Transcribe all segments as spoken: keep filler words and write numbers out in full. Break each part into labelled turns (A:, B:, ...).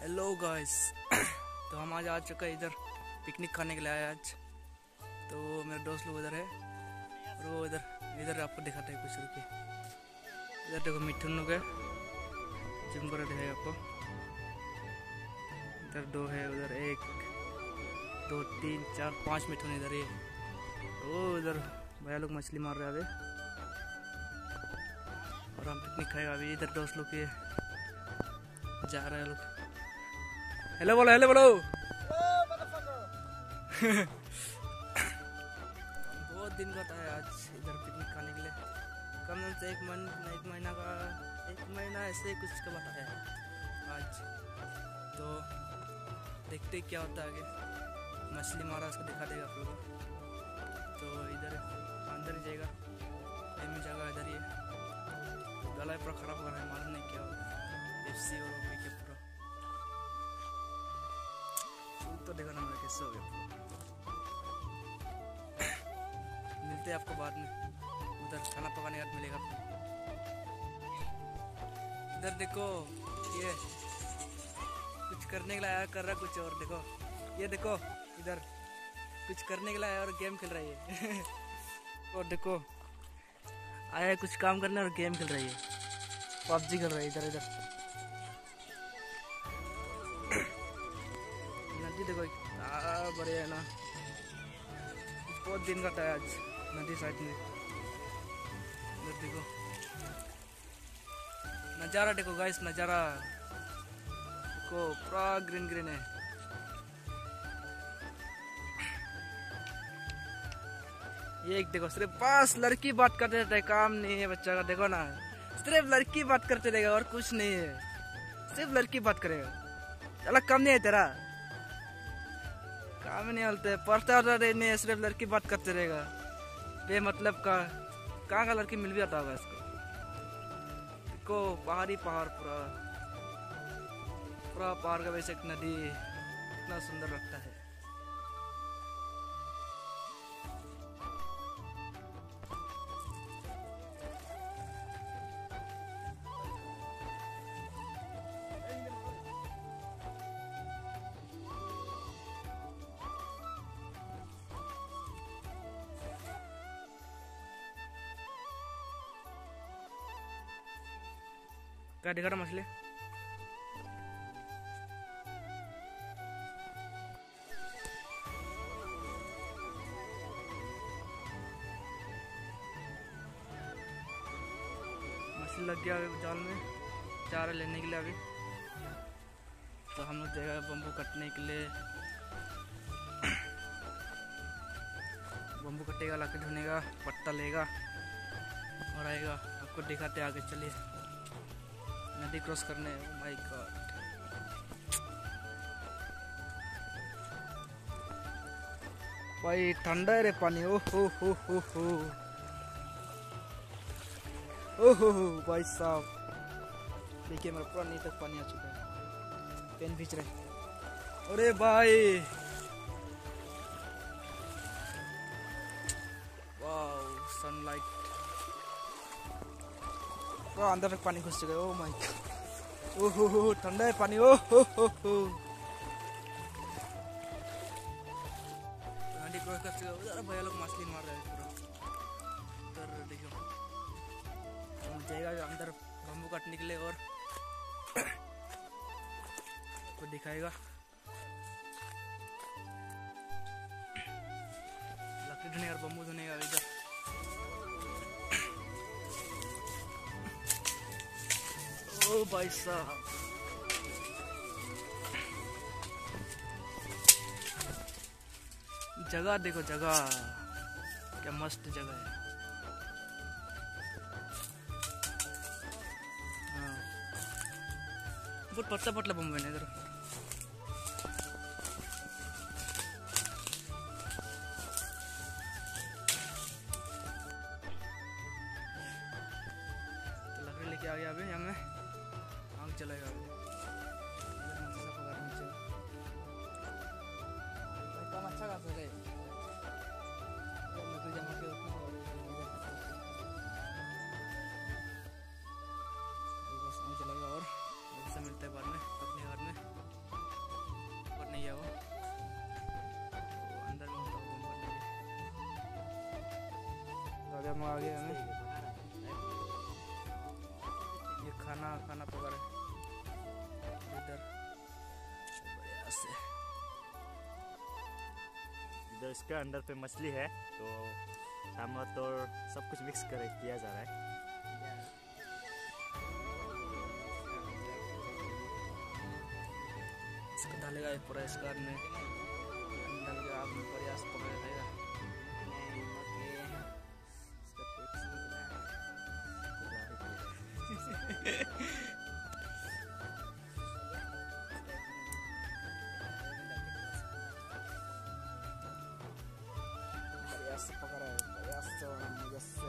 A: Hello guys. तो हम आज आ चुके हैं इधर पिकनिक खाने के लिए आए आज। तो मेरे दोस्त लोग उधर है और वो इधर इधर आपको दिखाते हैं कुछ रुके। इधर देखो मिठुन लोग है, जिम कर रहे हैं आपको। इधर दो है, उधर एक दो तीन चार पांच मिठुन इधर है। वो उधर भैया लोग मछली मार रहे हैं अभी और हम पिकनिक खाएगा अभी। इधर दोस्त लोग के जा रहे हैं लोग। हेलो बोलो, हेलो बोलो। बहुत दिन का है आज इधर पिकनिक खाने के लिए। कम से एक महीना एक महीना का एक महीना ऐसे कुछ का बता है आज। तो देखते क्या होता है आगे। मछली मारा उसको दिखा देगा आप लोगों को। तो इधर अंदर ही जाएगा, में जगह इधर ही है। तो गला पूरा खराब हो रहा है, मालूम नहीं क्या होगा। एफसी और ओपी के पूरा तो देखो ना मेरा कैसे हो गया। मिलते हैं आपको बाद में, उधर खाना पकाने का मिलेगा। इधर देखो, ये कुछ करने के लिए आया, कर रहा कुछ और। देखो ये देखो, इधर कुछ करने के लिए आया और गेम खेल रही है। और देखो आया है कुछ काम करने और गेम खेल रही है, पबजी खेल रही है इधर इधर। नदी देखो बढ़िया है ना, बहुत दिन का था आज नदी साइड में। इधर देखो नज़ारा, देखो गाइस नज़ारा देखो, पूरा ग्रीन ग्रीन है। ये एक देखो, सिर्फ बस लड़की बात करते रहते हैं, काम नहीं है बच्चा का। देखो ना, सिर्फ लड़की बात करते रहेगा और कुछ नहीं है, सिर्फ लड़की बात करेगा। चलो कम नहीं है तेरा काम नहीं होते, पढ़ता नहीं है, सिर्फ लड़की बात करते रहेगा बेमतलब का। कहाँ का लड़की मिल भी आता होगा इसको। देखो पहाड़ी पहाड़, पूरा पूरा पहाड़ का वैसे एक नदी कितना सुंदर लगता है। क्या दिखा रहा मछली? मछली लग गया अभी जाल में, चारा लेने के लिए अभी। तो हम लोग जाएगा बम्बू कटने के लिए। बम्बू कटेगा, लाके ढूंढेगा, पट्टा लेगा और आएगा। आपको दिखाते आगे, चलिए नदी क्रॉस करने। ओह माय गॉड, भाई ठंडा है रे पानी। ओह हो हो हो हो ओह हो हो भाई साहब, देखिए मेरा पूरा नीचे तक पानी आ चुका है, पेन खींच रहे। अरे भाई वाह, सनलाइट पूरा अंदर तक पानी घुस चुका है। ओह माय गॉड, ओह हो हो ठंडा है पानी। ओह हो हो हो नदी क्रॉस कर चुका है। उधर भैया लोग मछली मार रहे हैं पूरा। उधर देखो हम जाएगा अंदर बम्बू काटने के लिए और को दिखाएगा। लकड़ी ढूंढेगा और बम्बू ढूंढेगा इधर। ओ भाई साहब, जगह देखो, जगह क्या मस्त जगह है। हाँ बहुत पतला पतला बम्बू है इधर। तो लकड़ी लेके आ गया अभी, यहाँ में आग चलेगा अभी। काम अच्छा खासा है, जमा के उतना चलेगा। और मिलते हैं बाद में अपने घर में। हम आ गए हमें ये खाना खाना पका रहे इधर बढ़िया से।
B: इधर इसके अंदर पे मछली है तो नमक और सब कुछ मिक्स कर किया जा रहा है।
A: इसको डालेगा पूरा इसका में डाल के आग में प्रयास पकाएगा। प्रयास से पका रहा है प्रयास से और मजा से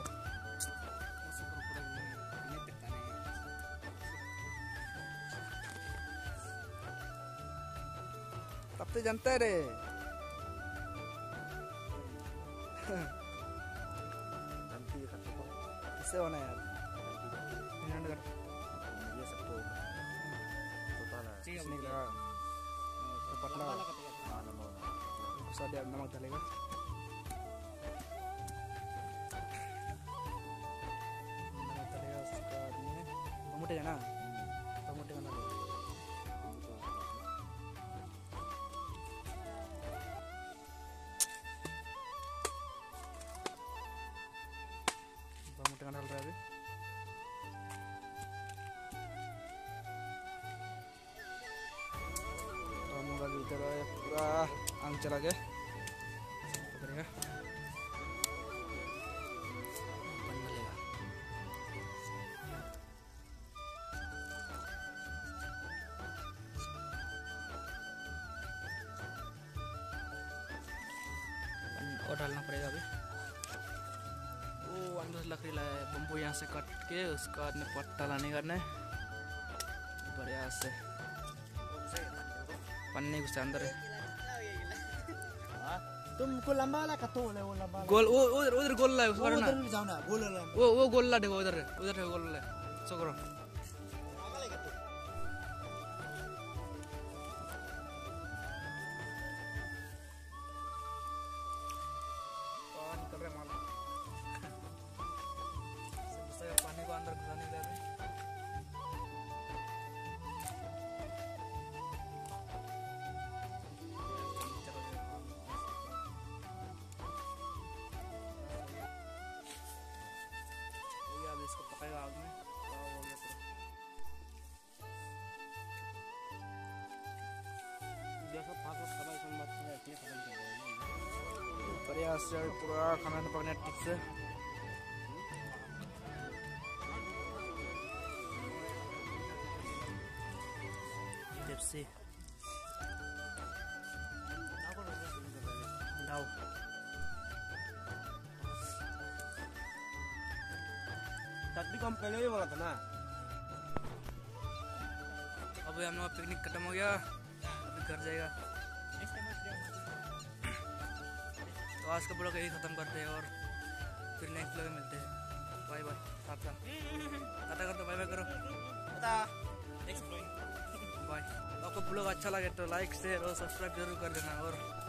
A: तब तो जानता है रे किससे होना यार
B: ये सबको
A: निकला तो पतला गुस्सा दे नमक डालेगा। नमक डालेगा उसका आदमी टमाटे का ना टमाटे का ना टमाटे का डाल रहा है अभी। इधर पूरा आग चला गया पकड़ेगा बनने लेगा। और डालना पड़ेगा अभी। वो अंदर से लकड़ी लाया है बम्बू यहाँ से काट के उसका बाद में पट्टा लाने करना है बढ़िया से पन्ने घुसे अंदर है।
C: तुमको लंबा वाला कतो है वो लंबा
A: गोल वो उधर उधर गोल है उसका ना
C: उधर जाओ ना गोल वाला
A: वो वो गोल देखो उधर उधर है गोल है सो करो। निकल रहा माल पानी को अंदर घुसाने के लिए इसको पकाएगा आग में हो गया पूरा प्रयास से पूरा खाना पकने ठीक से पेप्सी दाव
C: चटनी को हम पहले ही बोला था ना।
A: अब हम लोग पिकनिक खत्म हो गया अभी घर जाएगा तो आज का ब्लॉग यही खत्म करते हैं और फिर नेक्स्ट ब्लॉग में मिलते हैं। बाय बाय टाटा टाटा कर दो बाय बाय करो बाय। आपको ब्लॉग अच्छा लगे तो लाइक शेयर और सब्सक्राइब जरूर कर देना और